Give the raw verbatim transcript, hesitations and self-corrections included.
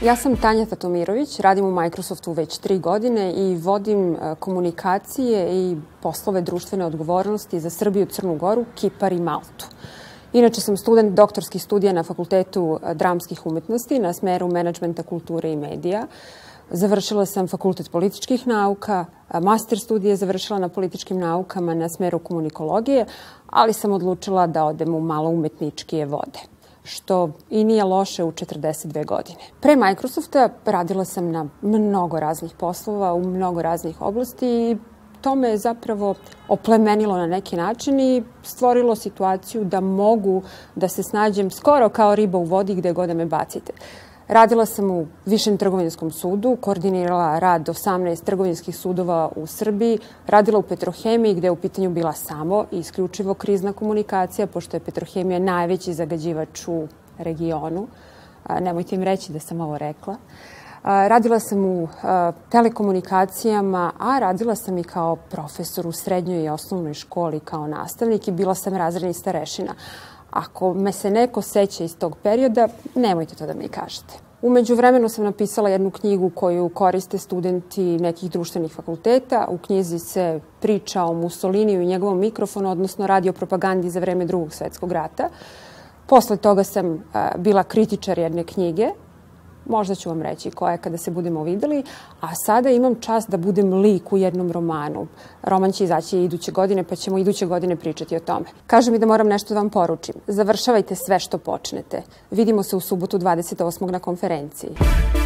Ja sam Tanja Tatomirovic, radim u Microsoftu već tri godine i vodim komunikacije i poslove društvene odgovornosti za Srbiju, Crnu Goru, Kipar i Maltu. Inače sam student doktorskih studija na Fakultetu dramskih umetnosti na smeru menadžmenta kulture i medija. Završila sam Fakultet političkih nauka, master studije završila na političkim naukama na smeru komunikologije, ali sam odlučila da odem u malo umetničkije vode, što i nije loše u četrdeset dve godine. Pre Microsofta radila sam na mnogo raznih poslova, u mnogo raznih oblasti i to me je zapravo oplemenilo na neki način i stvorilo situaciju da mogu da se snađem skoro kao riba u vodi gde god da me bacite. Radila sam u Višem trgovinskom sudu, koordinirala rad osamnaest trgovinskih sudova u Srbiji, radila u Petrohemiji gde je u pitanju bila samo i isključivo krizna komunikacija, pošto je Petrohemija najveći zagađivač u regionu. Nemojte im reći da sam ovo rekla. Radila sam u telekomunikacijama, a radila sam i kao profesor u srednjoj i osnovnoj školi kao nastavnik i bila sam razredni starešina. Ako me se neko seća iz tog perioda, nemojte to da mi kažete. U međuvremenu sam napisala jednu knjigu koju koriste studenti nekih društvenih fakulteta. U knjizi se priča o Mussoliniju i njegovom mikrofonu, odnosno radi o propagandi za vreme Drugog svetskog rata. Posle toga sam bila kritičar jedne knjige. Možda ću vam reći koja je kada se budemo videli, a sada imam čast da budem lik u jednom romanu. Roman će izaći iduće godine, pa ćemo iduće godine pričati o tome. Kaže mi da moram nešto da vam poručim. Završavajte sve što počnete. Vidimo se u subotu dvadeset osmog na konferenciji.